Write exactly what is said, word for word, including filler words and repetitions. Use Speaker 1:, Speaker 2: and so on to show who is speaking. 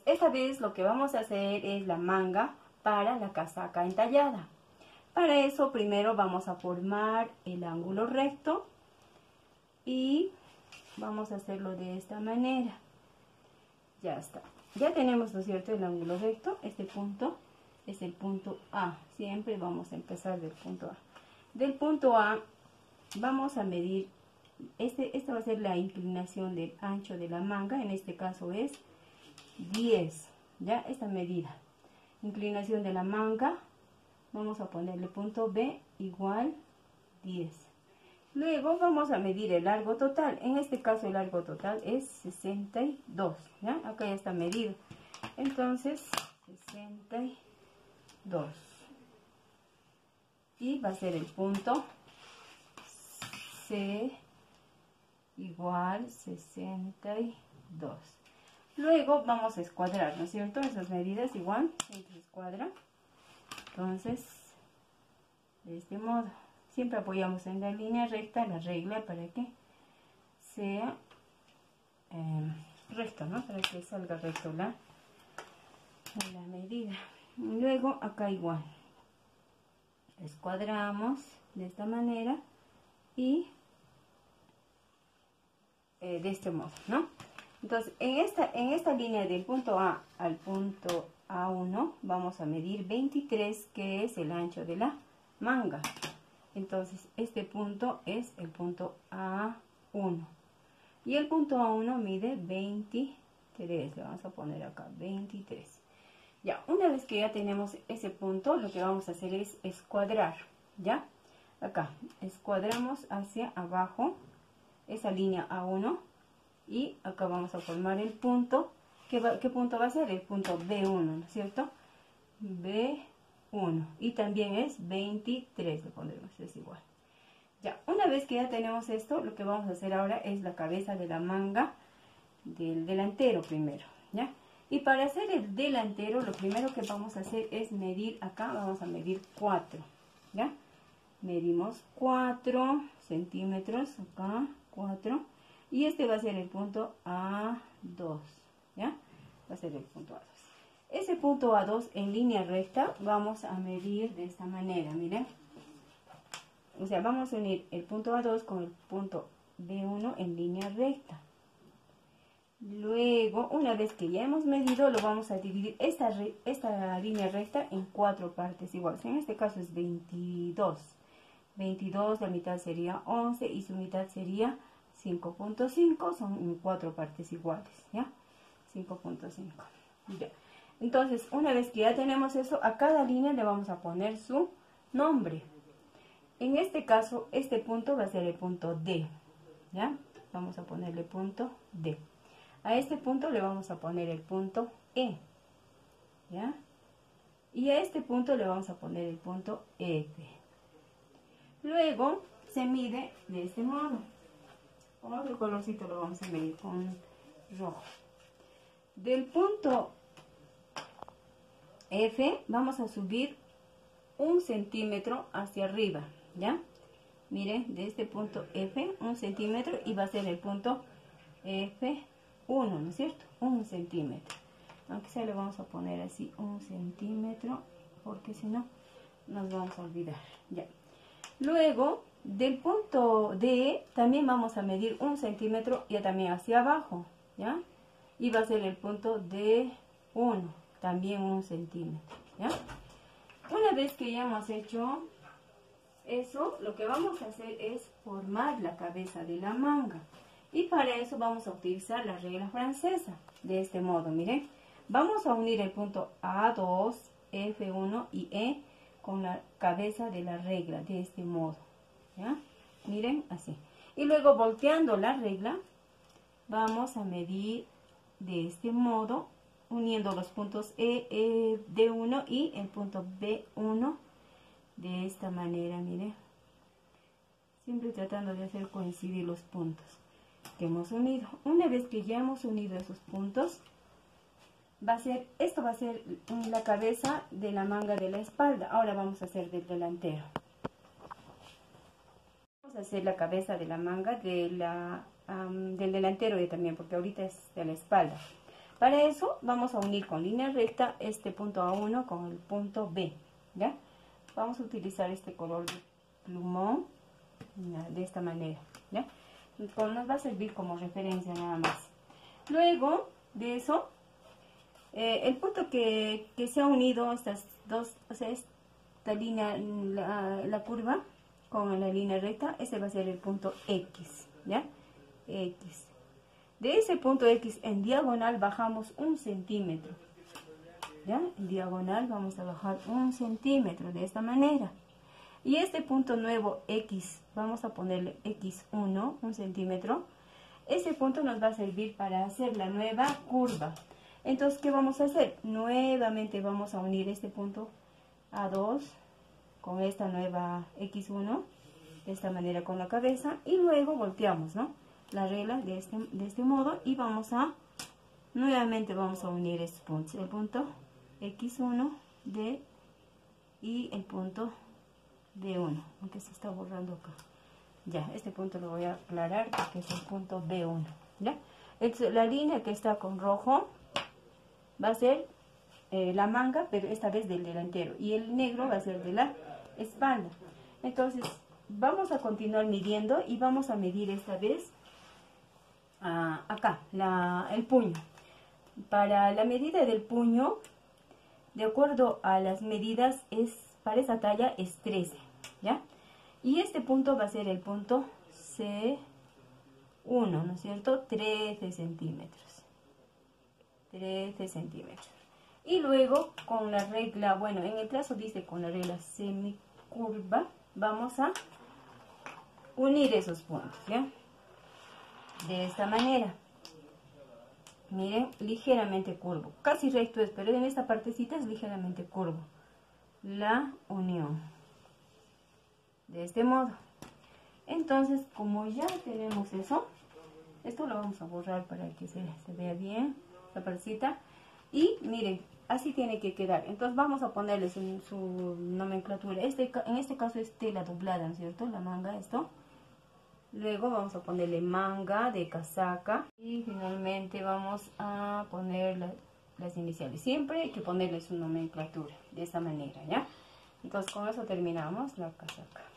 Speaker 1: esta vez lo que vamos a hacer es la manga para la casaca entallada. Para eso primero vamos a formar el ángulo recto y vamos a hacerlo de esta manera. Ya está. Ya tenemos, ¿no es cierto?, el ángulo recto. Este punto es el punto A. Siempre vamos a empezar del punto A. Del punto A vamos a medir, este, esta va a ser la inclinación del ancho de la manga. En este caso es diez. Ya, esta medida. Inclinación de la manga. Vamos a ponerle punto B igual diez. Luego vamos a medir el largo total. En este caso el largo total es sesenta y dos. ¿Ya? Acá ya está medido. Entonces, sesenta y dos. Y va a ser el punto C igual sesenta y dos. Luego vamos a escuadrar, ¿no es cierto? Esas medidas igual se escuadra. Entonces, de este modo. Siempre apoyamos en la línea recta la regla para que sea eh, recto, ¿no? Para que salga recto la, la medida. Luego acá igual. Escuadramos de esta manera y eh, de este modo, ¿no? Entonces, en esta, en esta línea del punto A al punto A uno vamos a medir veintitrés, que es el ancho de la manga. Entonces, este punto es el punto A uno. Y el punto A uno mide veintitrés. Le vamos a poner acá veintitrés. Ya, una vez que ya tenemos ese punto, lo que vamos a hacer es escuadrar. ¿Ya? Acá, escuadramos hacia abajo esa línea A uno. Y acá vamos a formar el punto. ¿Qué, va, qué punto va a ser? El punto B uno, ¿no es cierto? B uno. Y también es veintitrés, le pondremos, es igual. Ya, una vez que ya tenemos esto, lo que vamos a hacer ahora es la cabeza de la manga del delantero primero, ¿ya? Y para hacer el delantero, lo primero que vamos a hacer es medir acá, vamos a medir cuatro, ¿ya? Medimos cuatro centímetros, acá, cuatro. Y este va a ser el punto A dos, ¿ya? Va a ser el punto A dos. Ese punto A dos en línea recta vamos a medir de esta manera, miren. O sea, vamos a unir el punto A dos con el punto B uno en línea recta. Luego, una vez que ya hemos medido, lo vamos a dividir esta, esta línea recta en cuatro partes iguales. En este caso es veintidós. veintidós, la mitad sería once y su mitad sería cinco punto cinco. Son en cuatro partes iguales, ¿ya? cinco punto cinco. Ya. Entonces, una vez que ya tenemos eso, a cada línea le vamos a poner su nombre. En este caso, este punto va a ser el punto D, ¿ya? Vamos a ponerle punto D. A este punto le vamos a poner el punto E, ¿ya? Y a este punto le vamos a poner el punto F. Luego, se mide de este modo. Con otro colorcito lo vamos a medir con rojo. Del punto F vamos a subir un centímetro hacia arriba, ¿ya? Miren, de este punto F, un centímetro, y va a ser el punto F uno, ¿no es cierto? Un centímetro. Aunque sea le vamos a poner así, un centímetro, porque si no, nos vamos a olvidar, ¿ya? Luego, del punto D, también vamos a medir un centímetro, y también hacia abajo, ¿ya? Y va a ser el punto D uno, también un centímetro, ¿ya? Una vez que ya hemos hecho eso, lo que vamos a hacer es formar la cabeza de la manga. Y para eso vamos a utilizar la regla francesa, de este modo, miren. Vamos a unir el punto A dos, F uno y E con la cabeza de la regla, de este modo, ¿ya? Miren, así. Y luego, volteando la regla, vamos a medir de este modo, uniendo los puntos E, E, D uno y el punto B uno, de esta manera, miren. Siempre tratando de hacer coincidir los puntos que hemos unido. Una vez que ya hemos unido esos puntos, va a ser, esto va a ser la cabeza de la manga de la espalda. Ahora vamos a hacer del delantero. Vamos a hacer la cabeza de la manga de la, um, del delantero y también, porque ahorita es de la espalda. Para eso vamos a unir con línea recta este punto A uno con el punto B, ¿ya? Vamos a utilizar este color de plumón, ¿ya? De esta manera, ¿ya? Entonces nos va a servir como referencia nada más. Luego de eso, eh, el punto que, que se ha unido estas dos, o sea, esta línea, la, la curva con la línea recta, ese va a ser el punto X, ¿ya? X. De ese punto X en diagonal bajamos un centímetro, ¿ya? En diagonal vamos a bajar un centímetro de esta manera. Y este punto nuevo X, vamos a ponerle equis uno, un centímetro. Ese punto nos va a servir para hacer la nueva curva. Entonces, ¿qué vamos a hacer? Nuevamente vamos a unir este punto A dos con esta nueva equis uno, de esta manera con la cabeza, y luego volteamos, ¿no? La regla de este, de este modo, y vamos a, nuevamente vamos a unir estos puntos, el punto equis uno de, y el punto be uno, aunque se está borrando acá. Ya, este punto lo voy a aclarar porque es el punto be uno, ¿ya? Entonces, la línea que está con rojo va a ser eh, la manga, pero esta vez del delantero, y el negro va a ser de la espalda. Entonces, vamos a continuar midiendo y vamos a medir esta vez uh, acá, la, el puño. Para la medida del puño, de acuerdo a las medidas, es para esa talla es trece, ¿ya? Y este punto va a ser el punto ce uno, ¿no es cierto? trece centímetros. trece centímetros. Y luego con la regla, bueno, en el trazo dice con la regla semicurva, vamos a unir esos puntos, ¿ya? De esta manera. Miren, ligeramente curvo. Casi recto es, pero en esta partecita es ligeramente curvo. La unión. De este modo. Entonces, como ya tenemos eso, esto lo vamos a borrar para que se, se vea bien la partecita. Y miren, así tiene que quedar. Entonces vamos a ponerles en su nomenclatura. Este, en este caso es tela doblada, ¿no es cierto? La manga, esto. Luego vamos a ponerle manga de casaca. Y finalmente vamos a poner la, las iniciales. Siempre hay que ponerle su nomenclatura de esta manera, ¿ya? Entonces con eso terminamos la casaca.